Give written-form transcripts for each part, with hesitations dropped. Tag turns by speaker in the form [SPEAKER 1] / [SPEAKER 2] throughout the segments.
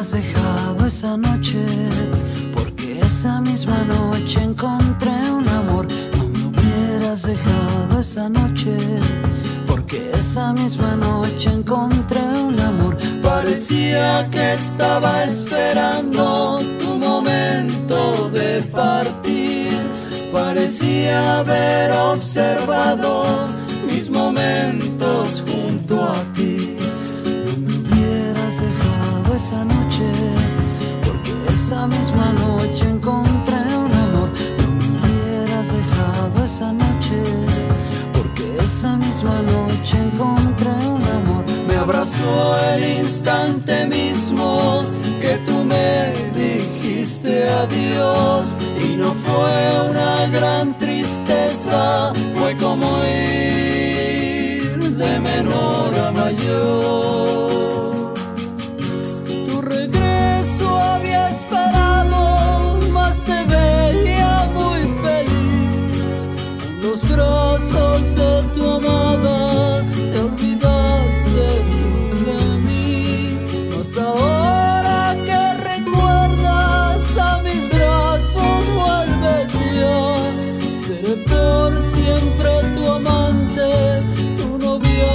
[SPEAKER 1] hubieras dejado esa noche, porque esa misma noche encontré un amor. No me hubieras dejado esa noche, porque esa misma noche encontré un amor. Parecía que estaba esperando tu momento de partir, parecía haber observado mis momentos junto a ti. No me hubieras dejado esa noche, porque esa misma noche encontré un amor. No me hubieras dejado esa noche, porque esa misma noche encontré un amor. Me abrazó el instante mismo que tú me dijiste adiós, y no fue una gran tristeza, fue como ir de menor a mayor. Tu regreso había esperado, mas te veía muy feliz. En los brazos de tu amada te olvidaste tú de mí. Mas ahora que recuerdas a mis brazos vuelves ya. Seré por siempre tu amante, tu novia,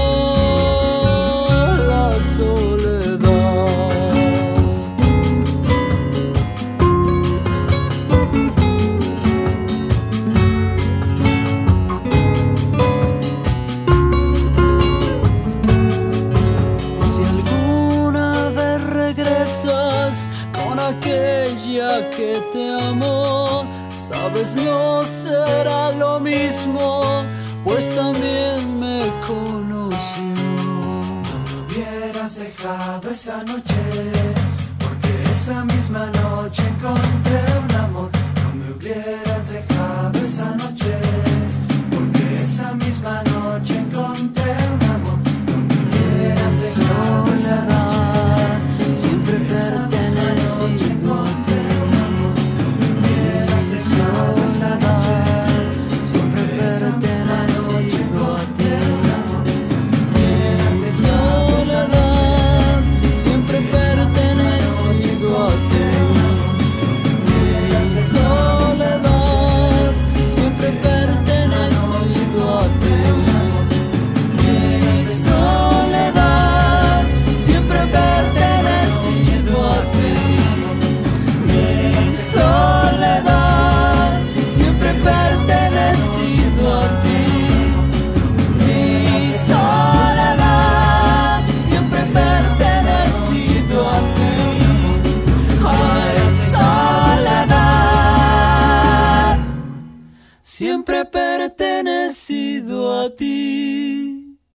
[SPEAKER 1] la soledad. Si alguna vez regresas con aquella que te amó, sabes, no será lo mismo, pues también me conoció.
[SPEAKER 2] No me hubieras dejado esa noche, porque esa misma noche encontré un amor. No me hubieras dejado esa noche, porque esa misma noche encontré un amor. No me hubieras dejado esa noche,
[SPEAKER 1] siempre pertenecido a ti. Siempre pertenecido a ti. Soledad, siempre pertenecido a ti. Soledad, siempre pertenecido a ti. Soledad, siempre pertenecido a ti. Soledad, siempre pertenecido a ti. Mi soledad, siempre pertenecido a ti. Ay, soledad, siempre pertenecido a ti.